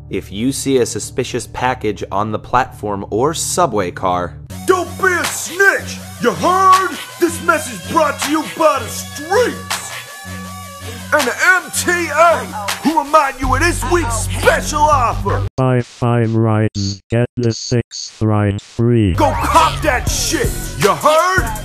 If you see a suspicious package on the platform or subway car, don't be a snitch! You heard? This message brought to you by the streets! And the MTA, who remind you of this week's special offer! Buy 5 rides, get the 6th ride free. Go cop that shit! You heard?